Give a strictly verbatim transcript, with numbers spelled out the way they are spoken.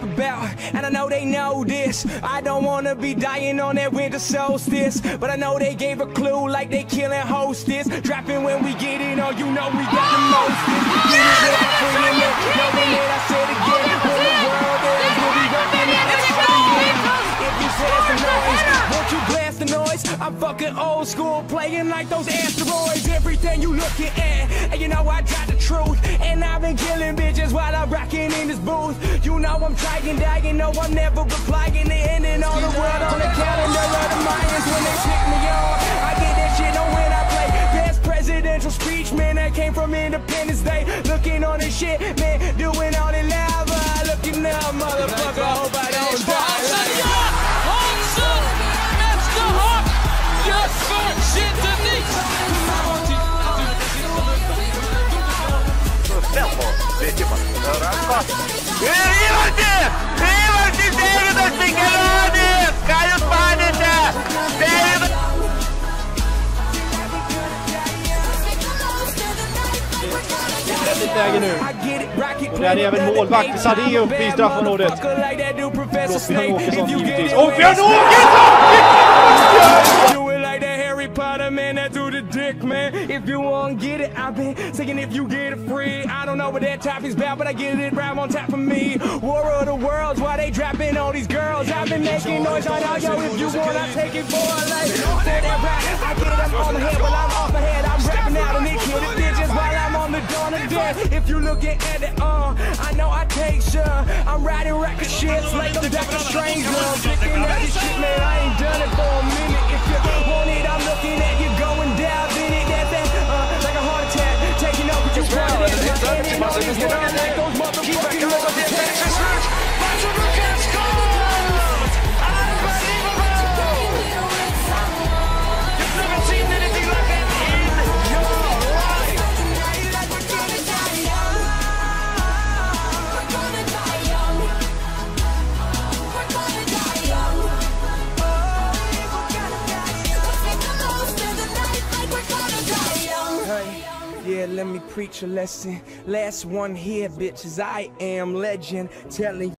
about, and I know they know this. I don't wanna be dying on that winter solstice, but I know they gave a clue like they killing hostess. Dropping when we get it on, you know we got the most. Get it when I bring it in, knowing that I said again. When the world ends, we'll be working out a shit. If you blast the noise, won't you blast the noise? I'm fucking old school, playing like those asteroids. Everything you looking at, and you know I got the truth. And I've been killing bitches while I'm rocking in this booth. You know I'm trying, dying, no I'm never replying. They ending all the world on the calendar of the Mayans when they pick me on. I get that shit on when I play best presidential speech, man. That came from Independence Day. Looking on this shit, man, doing all the lava. Looking up, motherfucker, I hope I don't die. Tempo, vítima. Rivaldi! Rivaldi, David Figueiredo! Caio Panetta! David! Ett läge nu. Och där är även målvakt Sadeo uppe i straffområdet. Förlåt, Björn Åkesson givetvis. Och Björn Åkesson! Man, that do the dick, man. If you won't get it, I've been saying if you get it free. I don't know what that top is about, but I get it right on top of me. War of the worlds, why they dropping all these girls? I've been making noise on all yo. If you want, I take it for a life. For that rap, I get it, I'm on the head, but I'm off ahead. I'm rapping out and they kill the bitches while I'm on the dawn of death. If you looking at it, uh, I know I take sure. I'm riding record shits like I'm Doctor Strange. I'm picking at this shit, man. I ain't done it for a minute. If you want it, I'm looking at you going down in it. That that, uh, like a heart attack, taking over your world. And all these world like those motherfucking love attacks. You've never seen anything like that in your life. We're gonna die young. We're gonna die young. Yeah, let me preach a lesson. Last one here, bitches. I am legend. Telling